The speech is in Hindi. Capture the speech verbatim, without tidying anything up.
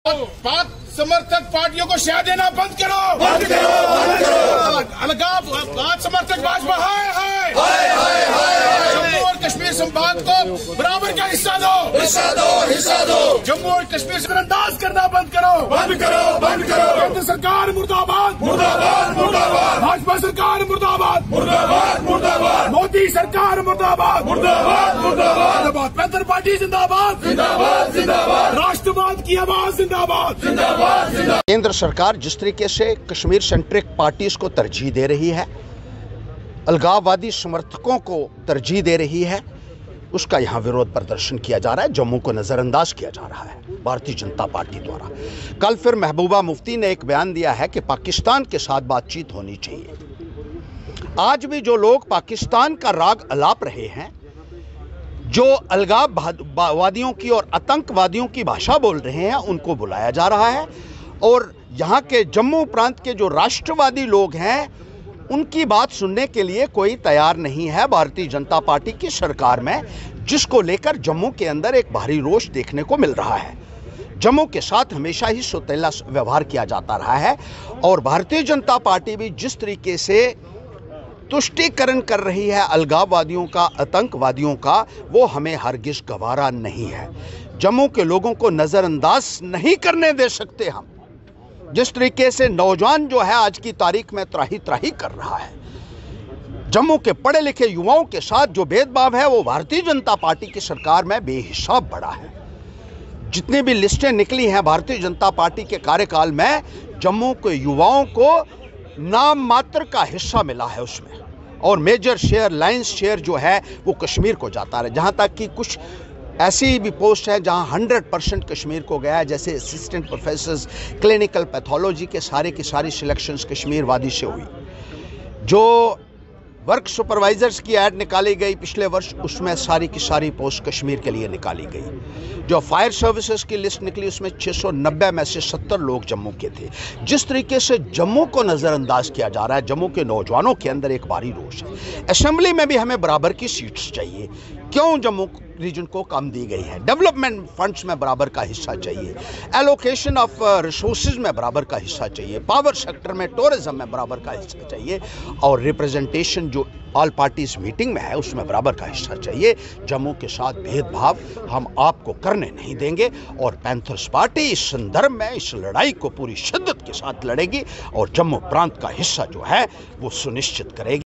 पाक समर्थक पार्टियों को शह देना बंद करो, बंद करो, बंद करो। अलगाव पाक समर्थक भाजपा हाय हाय हाय हाय। जम्मू और कश्मीर संभाग को बराबर का हिस्सा दो, हिस्सा दो, हिस्सा दो। जम्मू और कश्मीर से अंदाज करना बंद करो, बंद करो, बंद करो। केंद्र सरकार मुर्दाबाद, मुर्दाबाद, मुर्दाबाद। भाजपा सरकार मुर्दाबाद, मुर्दाबाद, मुर्दाबाद। मोदी सरकार मुर्दाबाद, मुर्दाबाद, मुर्दाबाद। पैंथर पार्टी जिंदाबाद, जिंदाबाद, जिंदाबाद। राष्ट्रवाद की आवाज जिंदाबाद, जिंदाबाद। केंद्र सरकार जिस तरीके से कश्मीर सेंट्रिक पार्टीज को तरजीह दे रही है, अलगाववादी समर्थकों को तरजीह दे रही है, उसका यहां विरोध प्रदर्शन किया जा रहा है। जम्मू को नजरअंदाज किया जा रहा है भारतीय जनता पार्टी द्वारा। कल फिर महबूबा मुफ्ती ने एक बयान दिया है कि पाकिस्तान के साथ बातचीत होनी चाहिए। आज भी जो लोग पाकिस्तान का राग अलाप रहे हैं, जो अलगाववादियों की और आतंकवादियों की भाषा बोल रहे हैं, उनको बुलाया जा रहा है। और यहाँ के जम्मू प्रांत के जो राष्ट्रवादी लोग हैं, उनकी बात सुनने के लिए कोई तैयार नहीं है भारतीय जनता पार्टी की सरकार में, जिसको लेकर जम्मू के अंदर एक भारी रोष देखने को मिल रहा है। जम्मू के साथ हमेशा ही सौतेला व्यवहार किया जाता रहा है और भारतीय जनता पार्टी भी जिस तरीके से तुष्टीकरण कर रही है अलगाववादियों का, आतंकवादियों का, वो हमें हरगिज गवारा नहीं है। जम्मू के लोगों को नज़रअंदाज नहीं करने दे सकते हम। जिस तरीके से नौजवान जो है आज की तारीख में त्राही त्राही कर रहा है, जम्मू के पढ़े लिखे युवाओं के साथ जो भेदभाव है, वो भारतीय जनता पार्टी की सरकार में बेहिसाब बढ़ा है। जितनी भी लिस्टें निकली हैं भारतीय जनता पार्टी के कार्यकाल में, जम्मू के युवाओं को नाम मात्र का हिस्सा मिला है उसमें, और मेजर शेयर, लाइन्स शेयर जो है वो कश्मीर को जाता है। जहाँ तक कि कुछ ऐसी भी पोस्ट है जहाँ हंड्रेड परसेंट कश्मीर को गया है, जैसे असिस्टेंट प्रोफेसर्स क्लिनिकल पैथोलॉजी के सारे की सारी सिलेक्शंस कश्मीर वादी से हुई। जो वर्क सुपरवाइजर्स की ऐड निकाली गई पिछले वर्ष, उसमें सारी की सारी पोस्ट कश्मीर के लिए निकाली गई। जो फायर सर्विसेज की लिस्ट निकली, उसमें छह सौ नब्बे में से सत्तर लोग जम्मू के थे। जिस तरीके से जम्मू को नज़रअंदाज किया जा रहा है, जम्मू के नौजवानों के अंदर एक भारी रोष है। असेंबली में भी हमें बराबर की सीट्स चाहिए। क्यों जम्मू रीजन को कम दी गई है? डेवलपमेंट फंड्स में बराबर का हिस्सा चाहिए, एलोकेशन ऑफ रिसोर्सेज में बराबर का हिस्सा चाहिए, पावर सेक्टर में, टूरिज्म में बराबर का हिस्सा चाहिए, और रिप्रेजेंटेशन जो ऑल पार्टीज मीटिंग में है उसमें बराबर का हिस्सा चाहिए। जम्मू के साथ भेदभाव हम आपको करने नहीं देंगे और पैंथर्स पार्टी इस संदर्भ में इस लड़ाई को पूरी शिद्दत के साथ लड़ेगी और जम्मू प्रांत का हिस्सा जो है वो सुनिश्चित करेगी।